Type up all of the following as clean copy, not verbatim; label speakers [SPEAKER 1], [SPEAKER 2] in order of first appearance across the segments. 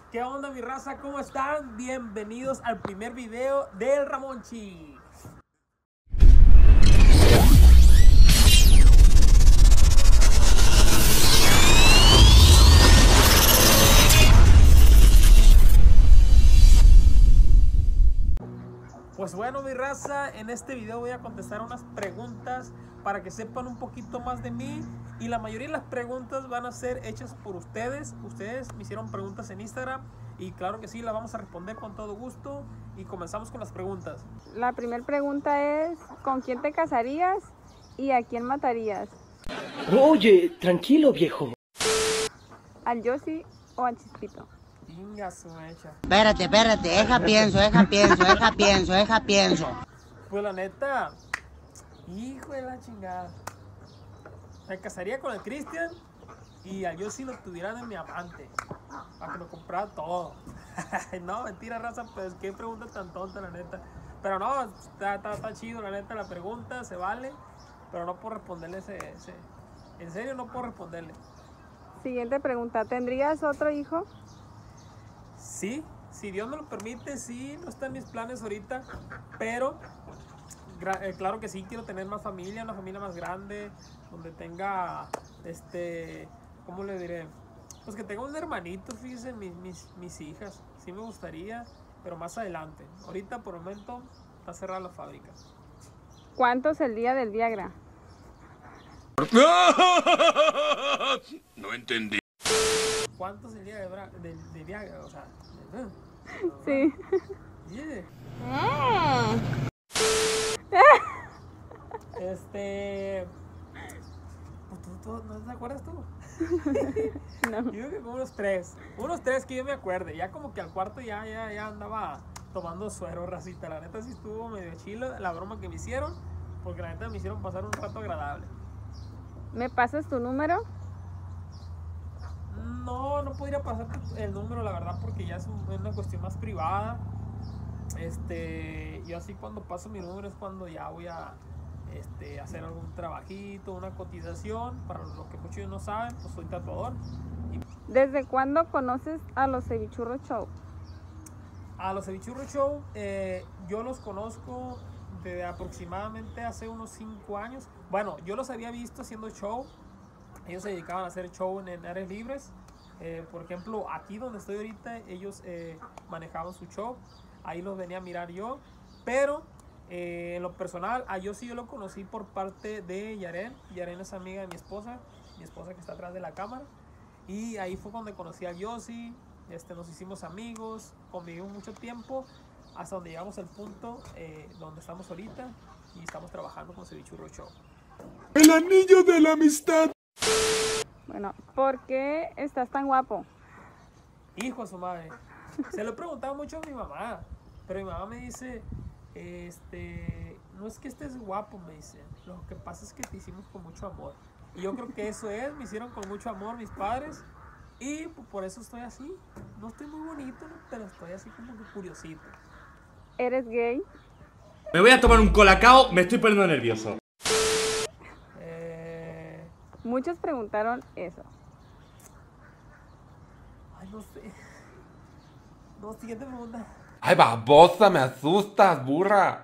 [SPEAKER 1] ¿Qué onda, mi raza? ¿Cómo están? Bienvenidos al primer video del Ramonchi. Pues bueno, mi raza, en este video voy a contestar unas preguntas para que sepan un poquito más de mí. Y la mayoría de las preguntas van a ser hechas por ustedes. Ustedes me hicieron preguntas en Instagram y claro que sí, las vamos a responder con todo gusto. Y comenzamos con las preguntas.
[SPEAKER 2] La primera pregunta es, ¿con quién te casarías y a quién matarías?
[SPEAKER 3] Oye, tranquilo, viejo.
[SPEAKER 2] ¿Al Yossi o al Chispito?
[SPEAKER 1] Venga, su mecha.
[SPEAKER 4] Espérate, deja pienso.
[SPEAKER 1] Pues la neta, hijo de la chingada. Me casaría con el Cristian y a yo si lo tuviera de mi amante, para que me comprara todo. No, mentira, raza, pues qué pregunta tan tonta, la neta. Pero no, está chido, la neta, la pregunta, se vale, pero no puedo responderle en serio no puedo responderle.
[SPEAKER 2] Siguiente pregunta, ¿tendrías otro hijo?
[SPEAKER 1] Sí, si Dios me lo permite, sí, no está en mis planes ahorita, pero claro que sí, quiero tener más familia, una familia más grande, donde tenga, ¿cómo le diré? Pues que tenga un hermanito, fíjense, mis hijas, sí me gustaría, pero más adelante. Ahorita, por el momento, está cerrada la fábrica.
[SPEAKER 2] ¿Cuánto es el día del Viagra?
[SPEAKER 5] No entendí.
[SPEAKER 1] ¿Cuánto es el día de Viagra? O sea,
[SPEAKER 2] Sí.
[SPEAKER 1] yeah. Pues tú, ¿no te acuerdas tú?
[SPEAKER 2] No.
[SPEAKER 1] Yo creo que como unos tres que yo me acuerde. Ya como que al cuarto ya andaba tomando suero, racita. La neta sí estuvo medio chila la broma que me hicieron, porque la neta me hicieron pasar un rato agradable.
[SPEAKER 2] ¿Me pasas tu número?
[SPEAKER 1] No podría pasar el número, la verdad, porque ya es una cuestión más privada. Yo así cuando paso mi número es cuando ya voy a hacer algún trabajito, una cotización. Para los que muchos no saben, pues soy tatuador.
[SPEAKER 2] ¿Desde cuándo conoces a los Cevichurros Show?
[SPEAKER 1] A los Cevichurros Show, yo los conozco desde aproximadamente hace unos 5 años. Bueno, yo los había visto haciendo show. Ellos se dedicaban a hacer show en áreas libres. Por ejemplo, aquí donde estoy ahorita, ellos manejaban su show. Ahí los venía a mirar yo. Pero en lo personal, a Yossi yo lo conocí por parte de Yaren. Yaren es amiga de mi esposa que está atrás de la cámara. Y ahí fue cuando conocí a Yossi. Nos hicimos amigos, convivimos mucho tiempo, hasta donde llegamos al punto donde estamos ahorita y estamos trabajando con Cevichurro Show.
[SPEAKER 5] El anillo de la amistad.
[SPEAKER 2] Bueno, ¿por qué estás tan guapo?
[SPEAKER 1] Hijo de su madre. Se lo he preguntado mucho a mi mamá, pero mi mamá me dice, no es que estés guapo, me dice, lo que pasa es que te hicimos con mucho amor. Y yo creo que eso es, me hicieron con mucho amor mis padres y por eso estoy así. No estoy muy bonito, pero estoy así como que curiosito.
[SPEAKER 2] ¿Eres gay?
[SPEAKER 6] Me voy a tomar un colacao, me estoy poniendo nervioso.
[SPEAKER 2] Muchos preguntaron eso.
[SPEAKER 1] Ay, no sé. No, siguiente pregunta.
[SPEAKER 5] Ay, babosa, me asustas, burra.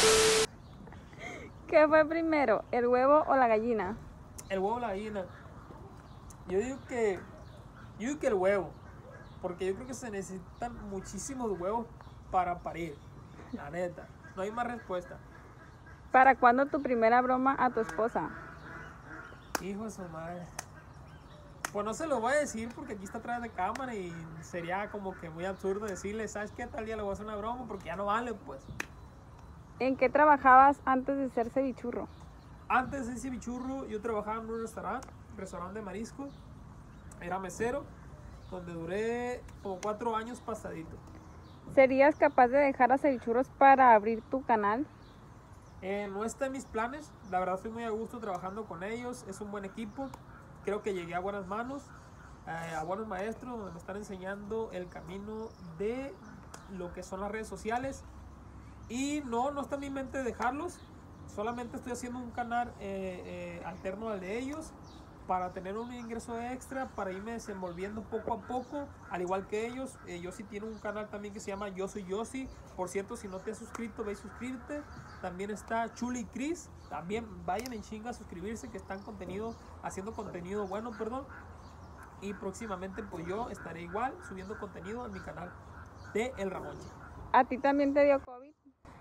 [SPEAKER 2] ¿Qué fue primero, el huevo o la gallina?
[SPEAKER 1] El huevo o la gallina. Yo digo que el huevo. Porque yo creo que se necesitan muchísimos huevos para parir. La neta. No hay más respuesta.
[SPEAKER 2] ¿Para cuándo tu primera broma a tu esposa?
[SPEAKER 1] Hijo de su madre. Pues no se lo voy a decir porque aquí está atrás de cámara y sería como que muy absurdo decirle, ¿sabes qué? Tal día le voy a hacer una broma porque ya no vale, pues.
[SPEAKER 2] ¿En qué trabajabas antes de ser cevichurro?
[SPEAKER 1] Antes de Cevichurro yo trabajaba en un restaurante de mariscos. Era mesero, donde duré como 4 años pasadito.
[SPEAKER 2] ¿Serías capaz de dejar a Cevichurros para abrir tu canal?
[SPEAKER 1] No está en mis planes, la verdad estoy muy a gusto trabajando con ellos, es un buen equipo, creo que llegué a buenas manos, a buenos maestros donde me están enseñando el camino de lo que son las redes sociales y no está en mi mente dejarlos, solamente estoy haciendo un canal alterno al de ellos para tener un ingreso extra, para irme desenvolviendo poco a poco, al igual que ellos. Yossi tiene un canal también que se llama Yo Soy Yossi. Por cierto, si no te has suscrito, ve y suscríbete. También está Chuli Chris, también vayan en chinga a suscribirse, que están haciendo contenido bueno, perdón. Y próximamente pues yo estaré igual subiendo contenido en mi canal de El Ramonchi.
[SPEAKER 2] ¿A ti también te dio COVID?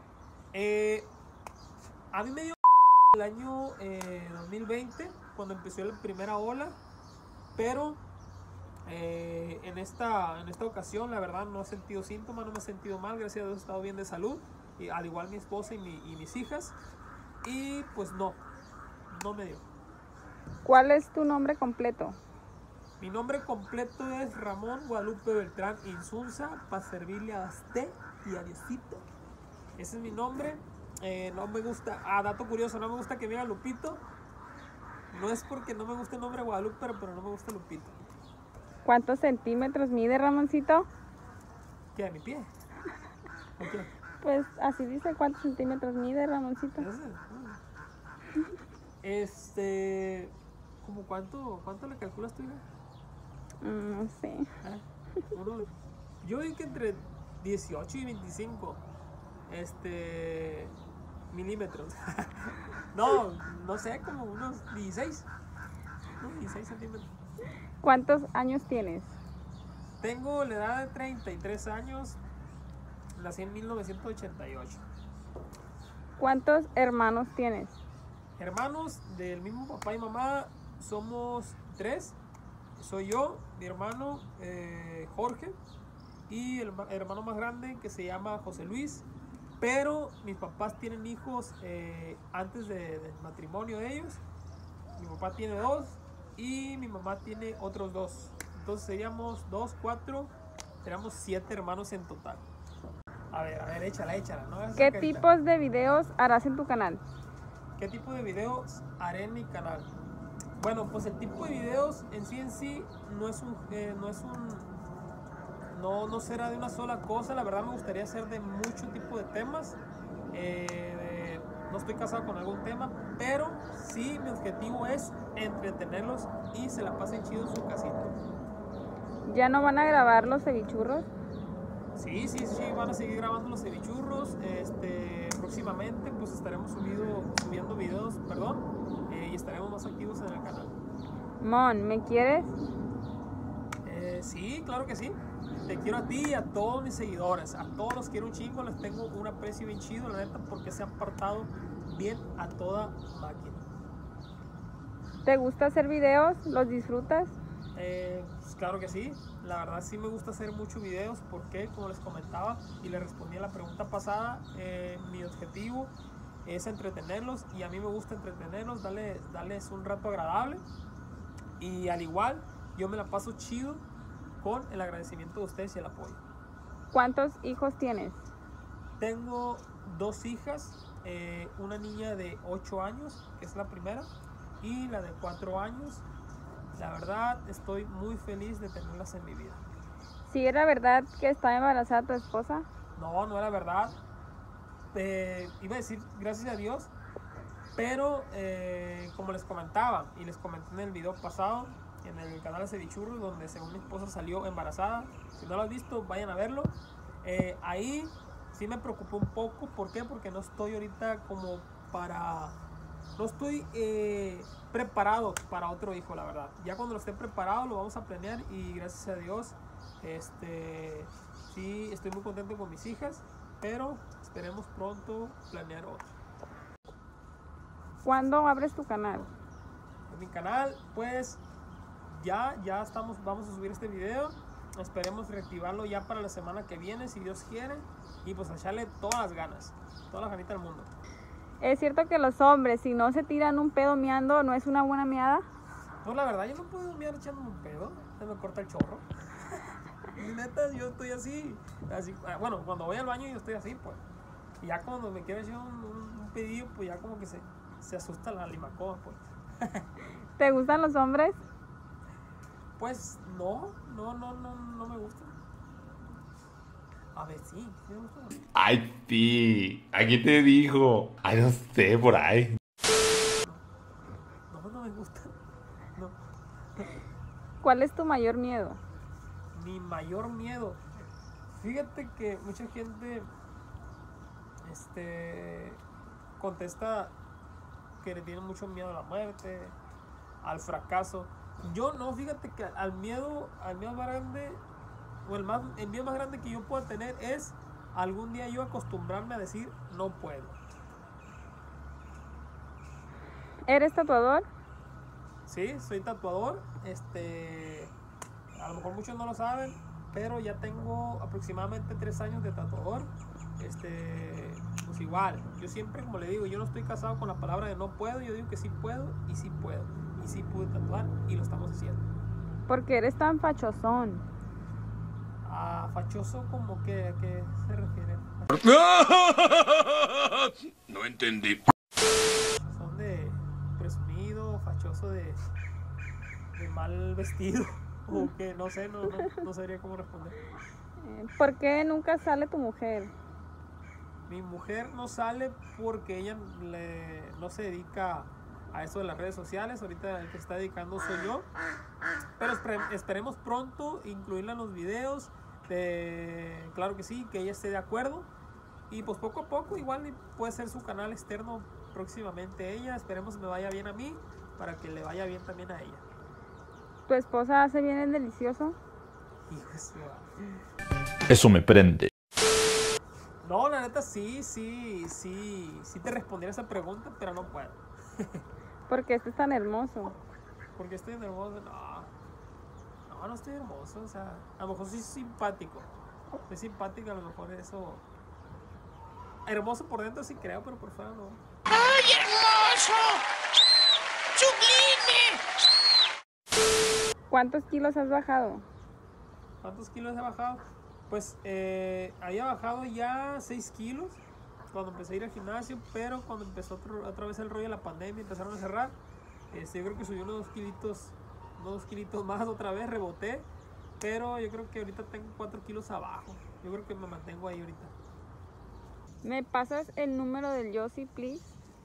[SPEAKER 1] A mí me dio el año 2020, cuando empezó la primera ola, pero en esta ocasión la verdad no he sentido síntomas, no me he sentido mal, gracias a Dios he estado bien de salud, y al igual mi esposa y mis hijas, y pues no me dio.
[SPEAKER 2] ¿Cuál es tu nombre completo?
[SPEAKER 1] Mi nombre completo es Ramón Guadalupe Beltrán Insunza, para servirle a usted y a Diosito. Ese es mi nombre. No me gusta, dato curioso, no me gusta que me diga Lupito. No es porque no me gusta el nombre Guadalupe, pero no me gusta Lupito.
[SPEAKER 2] ¿Cuántos centímetros mide, Ramoncito?
[SPEAKER 1] ¿Qué? ¿A mi pie? ¿O qué?
[SPEAKER 2] Pues así dice, ¿cuántos centímetros mide, Ramoncito?
[SPEAKER 1] ¿Cómo cuánto le calculas tú, hija?
[SPEAKER 2] No sé.
[SPEAKER 1] Yo digo que entre 18 y 25 milímetros. no sé, como unos 16. ¿No? 16 centímetros.
[SPEAKER 2] ¿Cuántos años tienes?
[SPEAKER 1] Tengo la edad de 33 años. Nací en 1988.
[SPEAKER 2] ¿Cuántos hermanos tienes?
[SPEAKER 1] Hermanos del mismo papá y mamá somos 3. Soy yo, mi hermano Jorge y el hermano más grande que se llama José Luis. Pero mis papás tienen hijos antes del matrimonio de ellos. Mi papá tiene 2 y mi mamá tiene otros 2. Entonces seríamos 2, 4, seríamos 7 hermanos en total. A ver, échala, ¿no?
[SPEAKER 2] ¿Qué tipos de videos harás en tu canal?
[SPEAKER 1] ¿Qué tipo de videos haré en mi canal? Bueno, pues el tipo de videos en sí no será de una sola cosa. La verdad me gustaría hacer de mucho tipo de temas. No estoy casado con algún tema, pero sí mi objetivo es entretenerlos y se la pasen chido en su casita.
[SPEAKER 2] ¿Ya no van a grabar los cevichurros?
[SPEAKER 1] Sí, van a seguir grabando los cevichurros. Próximamente pues estaremos subiendo videos, y estaremos más activos en el canal.
[SPEAKER 2] Mon, ¿me quieres?
[SPEAKER 1] Sí, claro que sí. Te quiero a ti y a todos mis seguidores. A todos los quiero un chingo, les tengo un aprecio bien chido, la neta, porque se han portado bien a toda máquina.
[SPEAKER 2] ¿Te gusta hacer videos? ¿Los disfrutas?
[SPEAKER 1] Pues claro que sí. La verdad sí me gusta hacer muchos videos porque, como les comentaba y les respondí a la pregunta pasada, mi objetivo es entretenerlos y a mí me gusta entretenerlos, darles un rato agradable, y al igual yo me la paso chido con el agradecimiento de ustedes y el apoyo.
[SPEAKER 2] ¿Cuántos hijos tienes?
[SPEAKER 1] Tengo 2 hijas, una niña de 8 años, que es la primera, y la de 4 años. La verdad estoy muy feliz de tenerlas en mi vida.
[SPEAKER 2] ¿Sí era verdad que estaba embarazada tu esposa?
[SPEAKER 1] No era verdad. Iba a decir gracias a Dios, pero como les comentaba y les comenté en el video pasado, en el canal de Cevichurros, donde según mi esposa salió embarazada. Si no lo has visto, vayan a verlo. Ahí sí me preocupó un poco. ¿Por qué? Porque no estoy ahorita no estoy preparado para otro hijo, la verdad. Ya cuando lo esté preparado lo vamos a planear, y gracias a Dios sí estoy muy contento con mis hijas, pero esperemos pronto planear otro.
[SPEAKER 2] ¿Cuándo abres tu canal?
[SPEAKER 1] En mi canal pues ya vamos a subir este video. Esperemos reactivarlo ya para la semana que viene, si Dios quiere, y pues echarle todas las ganas, toda la ganita del mundo.
[SPEAKER 2] ¿Es cierto que los hombres, si no se tiran un pedo meando, no es una buena meada?
[SPEAKER 1] Pues la verdad, yo no puedo mear echándome un pedo, se me corta el chorro. Y neta, yo estoy así, bueno, cuando voy al baño yo estoy así, pues. Y ya cuando me quiero echar un pedillo, pues ya como que se asusta la limacoa, pues.
[SPEAKER 2] ¿Te gustan los hombres?
[SPEAKER 1] Pues no me gusta. A ver, sí me gusta.
[SPEAKER 5] Ay, sí. Aquí te dijo. Ay, no sé, por ahí.
[SPEAKER 1] No me gusta. No.
[SPEAKER 2] ¿Cuál es tu mayor miedo?
[SPEAKER 1] Mi mayor miedo. Fíjate que mucha gente contesta que le tiene mucho miedo a la muerte, al fracaso. Yo no, fíjate que al miedo más grande, o el miedo más grande que yo pueda tener es algún día yo acostumbrarme a decir no puedo.
[SPEAKER 2] ¿Eres tatuador?
[SPEAKER 1] Sí, soy tatuador. A lo mejor muchos no lo saben, pero ya tengo aproximadamente 3 años de tatuador. Pues igual, yo siempre, como le digo, yo no estoy casado con la palabra de no puedo. Yo digo que sí puedo y sí puedo. Y sí pude tatuar y lo estamos haciendo.
[SPEAKER 2] ¿Por qué eres tan fachosón?
[SPEAKER 1] Fachoso, como que, ¿a qué se refiere?
[SPEAKER 5] No entendí.
[SPEAKER 1] Son de presumido, fachoso de mal vestido. O que no sé, no sabría cómo responder.
[SPEAKER 2] ¿Por qué nunca sale tu mujer?
[SPEAKER 1] Mi mujer no sale porque ella no se dedica a eso de las redes sociales. Ahorita el que se está dedicando soy yo. Pero esperemos pronto incluirla en los videos. Claro que sí, que ella esté de acuerdo. Y pues poco a poco igual puede ser su canal externo próximamente ella. Esperemos que me vaya bien a mí para que le vaya bien también a ella.
[SPEAKER 2] ¿Tu esposa hace bien el delicioso?
[SPEAKER 1] Hijo de su madre.
[SPEAKER 5] Eso me prende.
[SPEAKER 1] No, la neta sí te respondería esa pregunta, pero no puedo.
[SPEAKER 2] ¿Por qué este es tan hermoso?
[SPEAKER 1] Porque estoy hermoso. No estoy hermoso. O sea, a lo mejor soy simpático. Soy simpático, a lo mejor eso. Hermoso por dentro sí creo, pero por fuera no.
[SPEAKER 7] ¡Ay, hermoso! ¡Sublime!
[SPEAKER 2] ¿Cuántos kilos has bajado?
[SPEAKER 1] ¿Cuántos kilos he bajado? Pues había bajado ya 6 kilos cuando empecé a ir al gimnasio, pero cuando empezó otra vez el rollo de la pandemia, empezaron a cerrar. Yo creo que subí unos 2 kilitos más otra vez, reboté, pero yo creo que ahorita tengo 4 kilos abajo. Yo creo que me mantengo ahí ahorita.
[SPEAKER 2] ¿Me pasas el número del Yossi, please?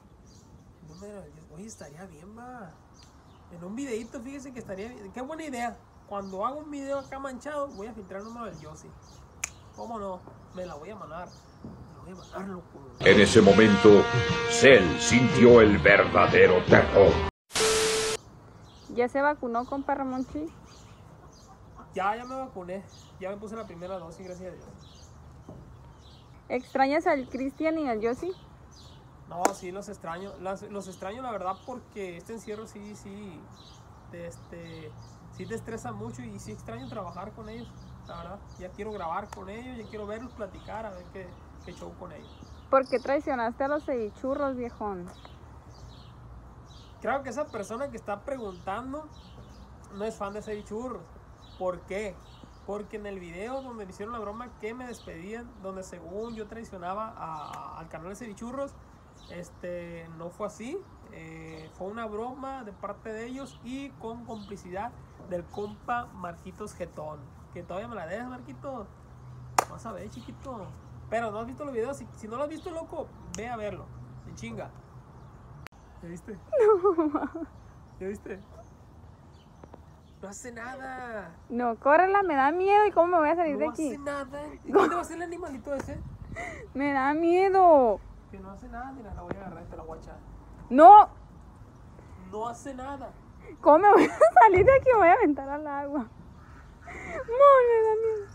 [SPEAKER 1] Oye, estaría bien, va. En un videito, fíjese que estaría bien. Qué buena idea. Cuando hago un video acá manchado, voy a filtrar el número del Yossi. ¿Cómo no? Me la voy a mandar. Me la voy a mandar, loco.
[SPEAKER 8] En ese momento, Cell sintió el verdadero terror.
[SPEAKER 2] ¿Ya se vacunó, compa Ramonchi?
[SPEAKER 1] Ya me vacuné. Ya me puse la primera dosis, gracias a Dios.
[SPEAKER 2] ¿Extrañas al Cristian y al Yossi?
[SPEAKER 1] No, sí, los extraño. Los extraño, la verdad, porque este encierro sí te estresa mucho y sí extraño trabajar con ellos, la verdad. Ya quiero grabar con ellos, ya quiero verlos, platicar, a ver qué show con ellos.
[SPEAKER 2] ¿Por qué traicionaste a los cevichurros, viejón?
[SPEAKER 1] Creo que esa persona que está preguntando no es fan de cevichurros. ¿Por qué? Porque en el video donde me hicieron la broma que me despedían, donde según yo traicionaba al canal de cevichurros, no fue así. Fue una broma de parte de ellos y con complicidad del compa Marquitos Getón. Que todavía me la dejas, Marquitos. Vas a ver, chiquito. Pero no has visto los videos. Si no lo has visto, loco, ve a verlo. En chinga. ¿Ya viste?
[SPEAKER 2] No.
[SPEAKER 1] ¿Ya viste? No hace nada.
[SPEAKER 2] No, córrela, me da miedo. ¿Y cómo me voy a salir de aquí?
[SPEAKER 1] No hace nada. ¿Y qué te va a hacer el animalito ese?
[SPEAKER 2] Me da miedo.
[SPEAKER 1] Que no hace nada. Mira, la voy a agarrar y te la voy a echar.
[SPEAKER 2] No.
[SPEAKER 1] No hace nada.
[SPEAKER 2] ¿Cómo me voy a salir de aquí? Me voy a aventar al agua. No, me da miedo.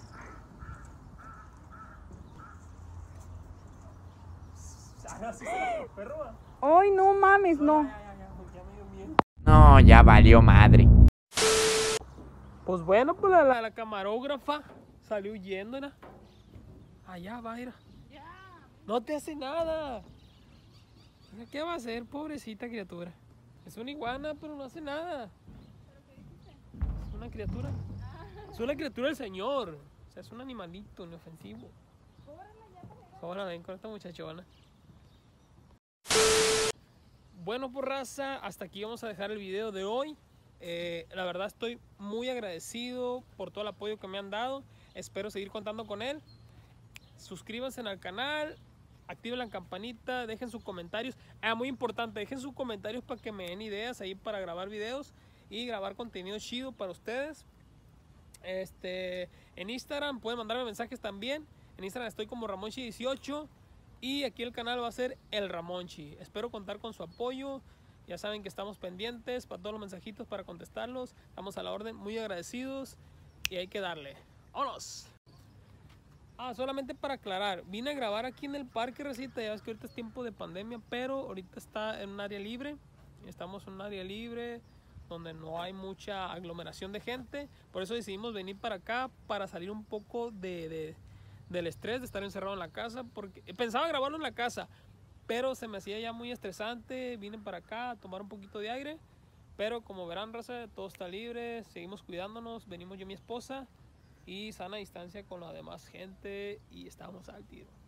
[SPEAKER 1] Así se los perros.
[SPEAKER 2] Ay, no mames, no.
[SPEAKER 1] Ya me dio miedo.
[SPEAKER 3] No, ya valió madre.
[SPEAKER 1] Pues bueno, pues la camarógrafa salió huyendo, ¿no? Allá va, mira. No te hace nada. ¿Qué va a hacer, pobrecita criatura? Es una iguana, pero no hace nada. Es una criatura. Es una criatura del Señor. O sea, es un animalito inofensivo. Ahora ven con esta muchachona. Bueno, por raza, hasta aquí vamos a dejar el video de hoy. La verdad estoy muy agradecido por todo el apoyo que me han dado. Espero seguir contando con él. Suscríbanse al canal, activen la campanita, dejen sus comentarios. Muy importante, dejen sus comentarios para que me den ideas ahí para grabar videos. y grabar contenido chido para ustedes. En Instagram pueden mandarme mensajes también. En Instagram estoy como Ramonchi18 y aquí el canal va a ser El Ramonchi. Espero contar con su apoyo. Ya saben que estamos pendientes para todos los mensajitos, para contestarlos. Estamos a la orden, muy agradecidos y hay que darle. ¡Vámonos! Solamente para aclarar, vine a grabar aquí en el Parque Recita. Ya ves que ahorita es tiempo de pandemia, pero ahorita está en un área libre. Estamos en un área libre donde no hay mucha aglomeración de gente. Por eso decidimos venir para acá, para salir un poco del estrés de estar encerrado en la casa. Porque pensaba grabarlo en la casa, pero se me hacía ya muy estresante. Vine para acá a tomar un poquito de aire. Pero como verán, raza, todo está libre. Seguimos cuidándonos. Venimos yo y mi esposa. Y sana distancia con la demás gente. Y estamos al tiro.